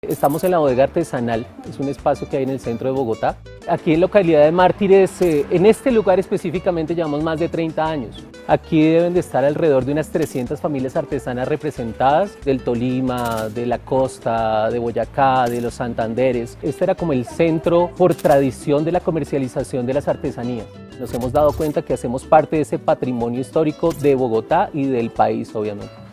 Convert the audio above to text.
Estamos en la bodega artesanal, es un espacio que hay en el centro de Bogotá. Aquí en localidad de Mártires, en este lugar específicamente llevamos más de 30 años. Aquí deben de estar alrededor de unas 300 familias artesanas representadas del Tolima, de la costa, de Boyacá, de los Santanderes. Este era como el centro por tradición de la comercialización de las artesanías. Nos hemos dado cuenta que hacemos parte de ese patrimonio histórico de Bogotá y del país, obviamente.